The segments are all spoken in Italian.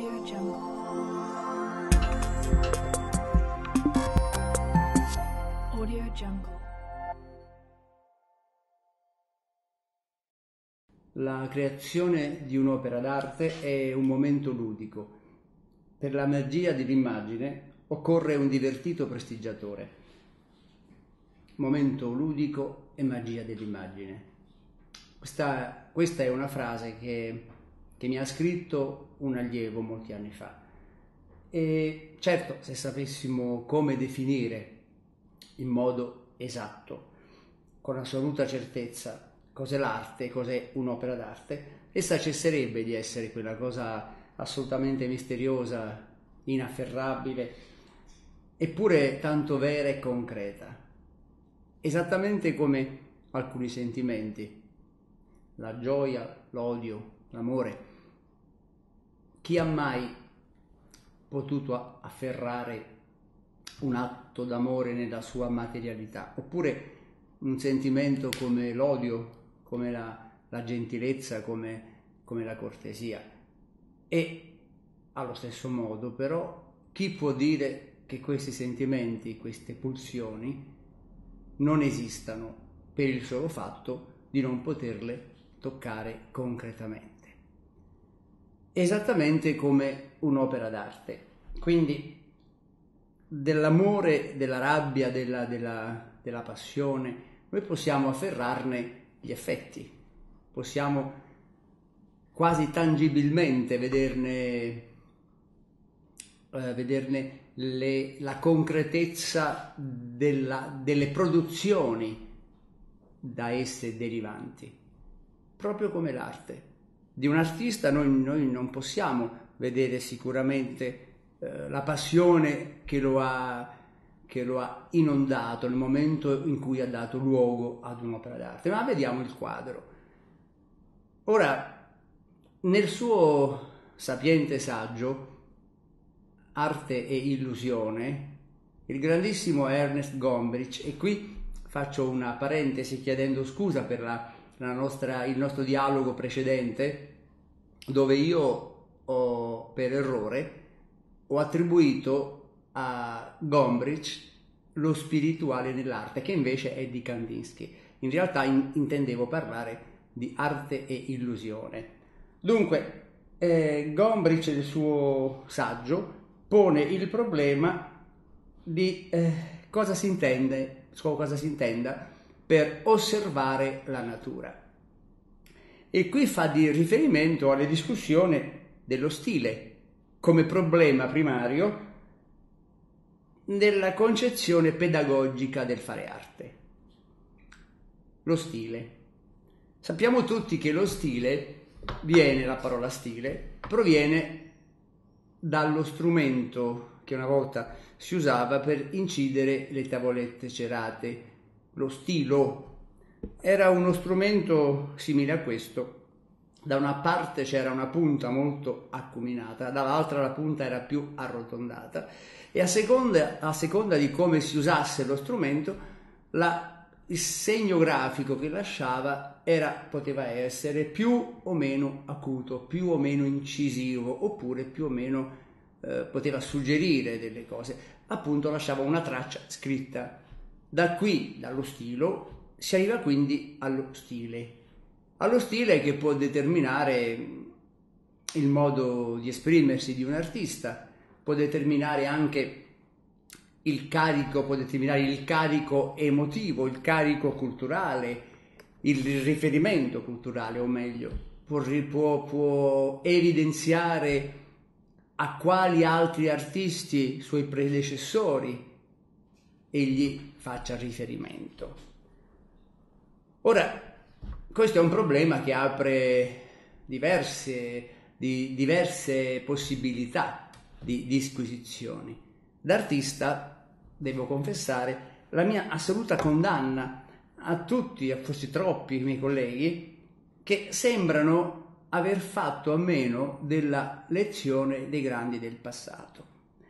Audio Jungle. Audio Jungle. La creazione di un'opera d'arte è un momento ludico. Per la magia dell'immagine occorre un divertito prestigiatore. Momento ludico e magia dell'immagine. Questa è una frase che mi ha scritto un allievo molti anni fa. E certo, se sapessimo come definire in modo esatto, con assoluta certezza, cos'è l'arte, cos'è un'opera d'arte, essa cesserebbe di essere quella cosa assolutamente misteriosa, inafferrabile, eppure tanto vera e concreta. Esattamente come alcuni sentimenti, la gioia, l'odio, l'amore. Chi ha mai potuto afferrare un atto d'amore nella sua materialità? Oppure un sentimento come l'odio, come la gentilezza, come la cortesia? E allo stesso modo, però, chi può dire che questi sentimenti, queste pulsioni, non esistano per il solo fatto di non poterle toccare concretamente? Esattamente come un'opera d'arte. Quindi dell'amore, della rabbia, della passione, noi possiamo afferrarne gli effetti, possiamo quasi tangibilmente vederne la concretezza delle produzioni da esse derivanti, proprio come l'arte. Di un artista noi non possiamo vedere sicuramente la passione che lo ha inondato nel momento in cui ha dato luogo ad un'opera d'arte, ma vediamo il quadro. Ora, nel suo sapiente saggio Arte e illusione, il grandissimo Ernest Gombrich, e qui faccio una parentesi chiedendo scusa per il nostro dialogo precedente, dove io per errore ho attribuito a Gombrich lo spirituale nell'arte, che invece è di Kandinsky. In realtà intendevo parlare di arte e illusione. Dunque, Gombrich nel suo saggio pone il problema di cosa si intenda per osservare la natura. E qui fa di riferimento alla discussione dello stile come problema primario nella concezione pedagogica del fare arte. Lo stile. Sappiamo tutti che lo stile la parola stile proviene dallo strumento che una volta si usava per incidere le tavolette cerate, lo stilo. Era uno strumento simile a questo. Da una parte c'era una punta molto acuminata, dall'altra la punta era più arrotondata, e a seconda di come si usasse lo strumento, il segno grafico che lasciava poteva essere più o meno acuto, più o meno incisivo, oppure più o meno poteva suggerire delle cose. Appunto lasciava una traccia scritta. Da qui, dallo stilo, si arriva quindi allo stile che può determinare il modo di esprimersi di un artista, può determinare anche il carico emotivo, il carico culturale, il riferimento culturale, o meglio, può evidenziare a quali altri artisti, suoi predecessori, egli faccia riferimento. Ora, questo è un problema che apre diverse possibilità di disquisizioni. D'artista, devo confessare, la mia assoluta condanna a tutti, a forse troppi miei colleghi, che sembrano aver fatto a meno della lezione dei grandi del passato.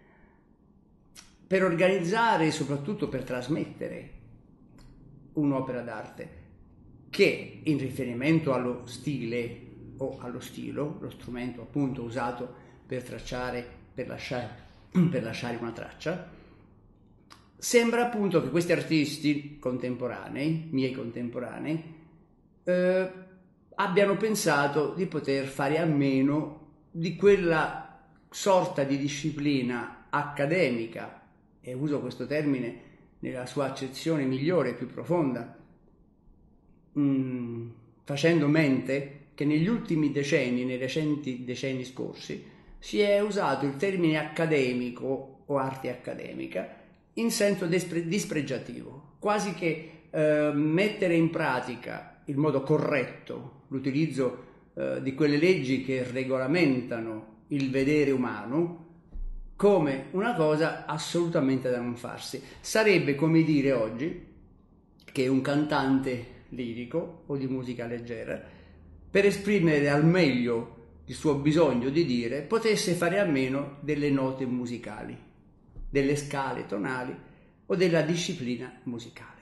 Per organizzare e soprattutto per trasmettere un'opera d'arte che, in riferimento allo stile o allo stilo, lo strumento appunto usato per lasciare una traccia. Sembra appunto che questi artisti contemporanei, miei contemporanei, abbiano pensato di poter fare a meno di quella sorta di disciplina accademica, e uso questo termine nella sua accezione migliore e più profonda, facendo mente che negli ultimi decenni, nei recenti decenni scorsi, si è usato il termine accademico o arte accademica in senso dispregiativo, quasi che mettere in pratica in modo corretto l'utilizzo di quelle leggi che regolamentano il vedere umano come una cosa assolutamente da non farsi. Sarebbe come dire oggi che un cantante lirico o di musica leggera, per esprimere al meglio il suo bisogno di dire, potesse fare a meno delle note musicali, delle scale tonali o della disciplina musicale.